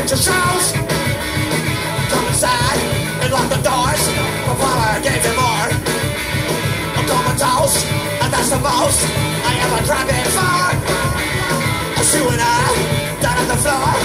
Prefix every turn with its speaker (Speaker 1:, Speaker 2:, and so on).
Speaker 1: picture shows. Come inside and lock the doors for Parlour Games and more. I'm comatose, and that's the most I ever tried before. I see when I down on the floor.